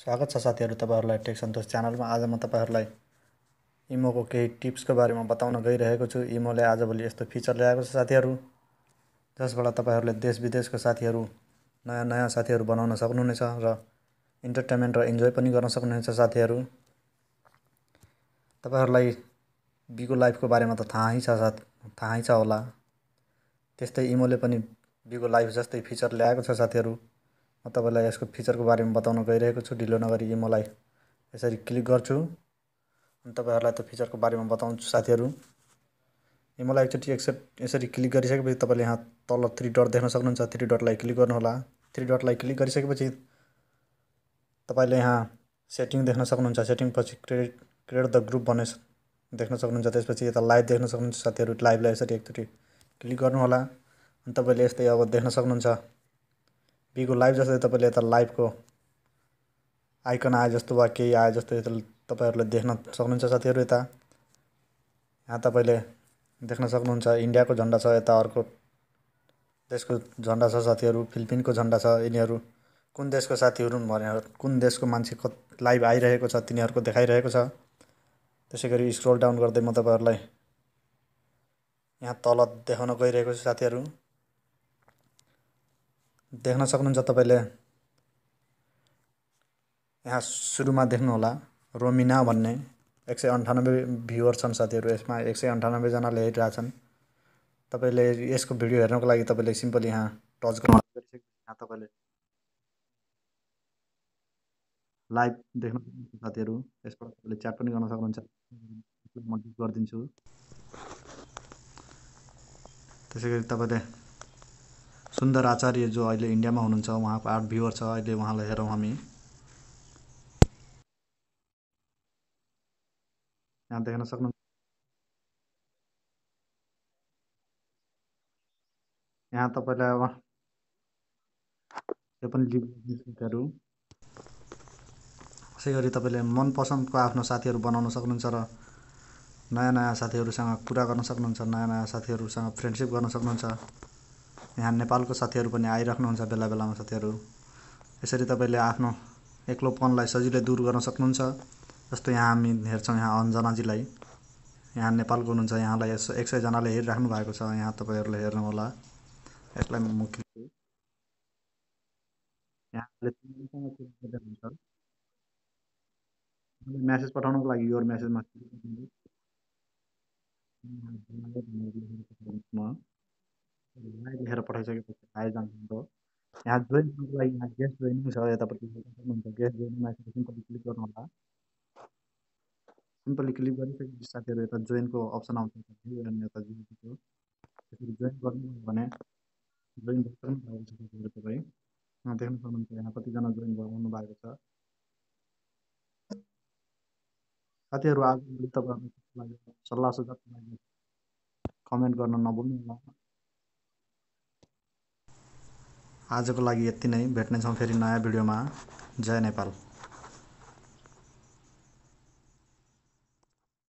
स्वागत छ साथीहरु तपाईहरुलाई टेक सन्तोष च्यानलमा। आज म तपाईहरुलाई इमोको केही टिप्सको बारेमा बताउन गइरहेको छु। इमोले आजभोलि यस्तो फिचर ल्याएको छ साथीहरु, जसबाट तपाईहरुले देश विदेशका साथीहरु नयाँ साथीहरु बनाउन सक्नुहुनेछ र इन्टरटेनमेन्ट र इन्जोय पनि गर्न सक्नुहुनेछ साथीहरु। तपाईहरुलाई बिगो लाइफको बारेमा त थाहै छ होला। त्यस्तै इमोले पनि बिगो लाइफ जस्तै फिचर ल्याएको छ साथीहरु। म तपाईलाई यसको फिचरको बारेमा बताउन गइरहेको छु। ढिलो नगरी इमोलाई यसरी क्लिक गर्छु अनि तपाईहरुलाई त्यो फिचरको बारेमा बताउँछु साथीहरु। इमोलाई एकचोटी यसरी क्लिक गरिसकेपछि तपाईले यहाँ तल 3 डट देख्न सक्नुहुन्छ। 3 डटलाई क्लिक गर्नु होला। 3 डटलाई क्लिक गरिसकेपछि तपाईले यहाँ सेटिङ देख्न सक्नुहुन्छ। सेटिङ पछि क्रिएट द ग्रुप भन्ने देख्न सक्नुहुन्छ। त्यसपछि यता लाइभ देख्न सक्नुहुन्छ साथीहरु। लाइभलाई यसरी एकचोटी क्लिक गर्नु होला अनि तपाईले यस्तै अब देख्न सक्नुहुन्छ। बिगो लाइभ जस्तै तपाईले यता लाइभको आइकन आए जस्तो वा केही आए जस्तो तपाईहरुले देख्न सक्नुहुन्छ साथीहरु। यहाँ तपाईले देख्न सक्नुहुन्छ इन्डियाको झण्डा छ, यता अर्को देशको झण्डा छ साथीहरु। फिलिपिनको झण्डा छ। यिनीहरु कुन देशको साथीहरु भनेर कुन देशको मान्छे लाइभ आइरहेको छ तिनीहरुको देखाइरहेको छ। त्यसैगरी स्क्रोल डाउन गर्दै म तपाईहरुलाई यहाँ तल देखाउन गइरहेको छु साथीहरु। देख्न सक्नुहुन्छ तपाईले यहाँ सुरुमा देख्नु होला रोमिना भन्ने 198 भ्युअर छन् साथीहरु। यसमा 198 जनाले हेरिरहेछन्। तपाईले यसको भिडियो हेर्नको लागि तपाईले सिम्पली यहाँ टच गर्नु होला। यहाँ तपाईले लाइभ देख्न सक्नुहुन्छ साथीहरु। यसबाट तपाईले च्याट पनि गर्न सक्नुहुन्छ। म डिलिट गर्दिन्छु। त्यसैगरी तपाईले सुन्दर आचार्य जो अहिले इन्डियामा हुनुहुन्छ, उहाँको 8 भ्युअर छ। अहिले उहाँलाई हेरौँ हामी। यहाँ देख्न सक्नुहुन्छ। यहाँ तपाईलाई अब यो पनि लिभहरू त्यसैगरी तपाईले मनपसन्दको आफ्नो साथीहरु बनाउन सक्नुहुन्छ र नयाँ साथीहरुसँग कुरा गर्न सक्नुहुन्छ। नयाँ साथीहरुसँग फ्रेन्डशिप गर्न सक्नुहुन्छ। यहाँ नेपालको साथीहरु पनि आइराख्नुहुन्छ बेला बेलामा साथीहरु। यसरी तपाईले आफ्नो एक्लोपनलाई सजिलै दूर गर्न सक्नुहुन्छ। जस्तो यहाँ हामी हेर्छौं यहाँ अञ्जनाजीलाई, यहाँ नेपालको हुनुहुन्छ। यहाँलाई 100 जनाले हेरिराख्नु भएको छ। यहाँ तपाईहरुले हेर्नु होला। यसलाई म यहाँले मेसेज पठाउनको लागि यो मेसेजमा लेखेर पठाइसकेपछि आइजान्छ। यहाँ जोइन गर्नको लागि यहाँ गेस्ट जोइनिङ छ। यतापट्टि सक्नुहुन्छ। गेस्ट जोइनिङमा सिम्पली क्लिक गर्नु होला। सिम्पली क्लिक गरिसकेपछि साथीहरु यता जोइनको अप्सन आउँछ। यता त्यसरी जोइन गर्नु भने जोइन गर्न भएको छ साथीहरु। तपाई यहाँ देख्न सक्नुहुन्छ यहाँ कतिजना जोइन हुनु भएको छ साथीहरु। आज तपाईहरुको लागि सल्लाह सुझावको लागि कमेन्ट गर्न नभुल्नु होला। आजको लागि यति नै। भेट्नेछौँ फेरि नयाँ भिडियोमा। जय नेपाल।